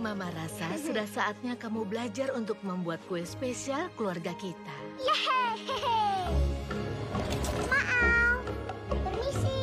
Mama rasa sudah saatnya kamu belajar untuk membuat kue spesial keluarga kita. Yehehehe. Maaf. Permisi.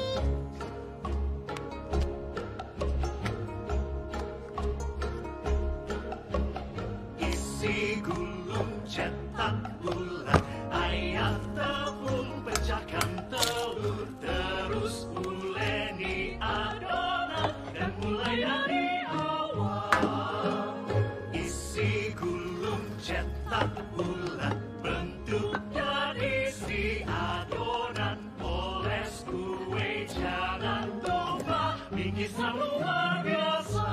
Isi gulung cetak bulat, ayat tepung pecahkan telur, terus uleni adonan dan mulai dari awal. Isi gulung cetak bulat, bentuknya isi adonan, oles kue jangan lupa, bingkisan luar biasa.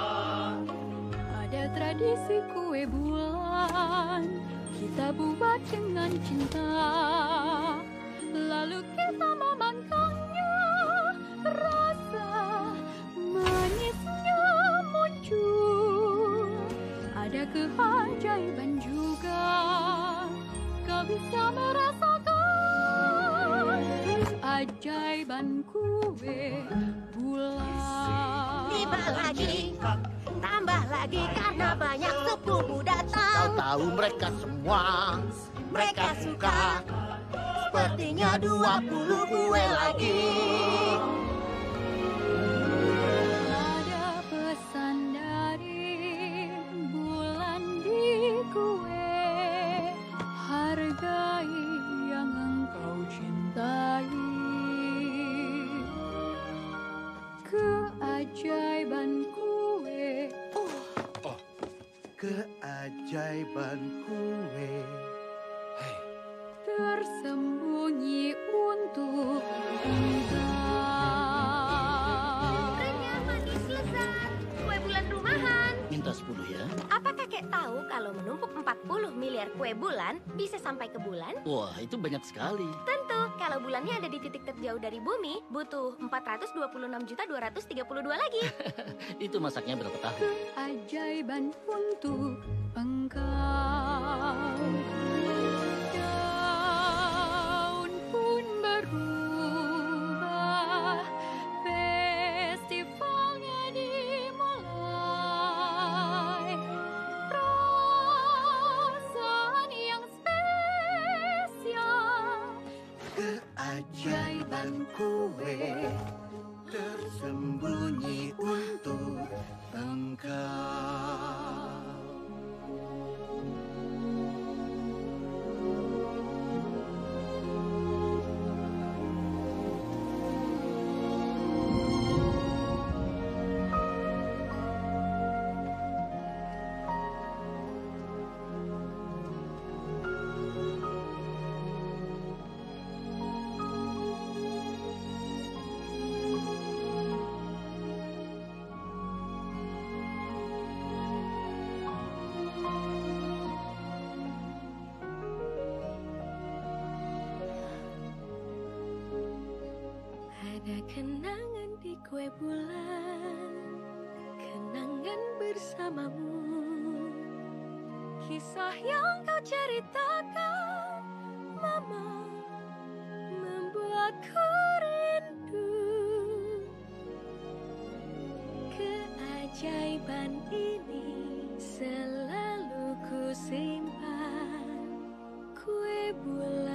Ada tradisi kue bulan, kita buat dengan cinta. Lalu kita memakannya, rasa manisnya muncul. Ada keajaiban juga, kau bisa merasakan keajaiban kue bulan. Tiba lagi. Tambah lagi karena banyak sepupu datang. Tahu mereka semua, Mereka suka. Sepertinya 20 kue lagi. Ada pesan dari bulan di kue, hargai yang engkau cintai. Keajaiban kue. keajaiban kue. Hei, Tersembunyi untuk engkau. Renyah, manis, lezat. Kue bulan rumahan. minta 10 ya. Apa kakek tahu kalau menumpuk 40 miliar kue bulan bisa sampai ke bulan? Wah, itu banyak sekali. Tentu, kalau bulannya ada di titik terjauh dari bumi, butuh 426.232 lagi. Itu masaknya berapa tahun? Keajaiban untuk engkau. Daun pun berubah, festivalnya dimulai. Perasaan yang spesial, Keajaiban kue tersembunyi untuk engkau. Ada kenangan di kue bulan, kenangan bersamamu. Kisah yang kau ceritakan, Mama, membuatku rindu. Keajaiban ini selalu ku simpan. Kue bulan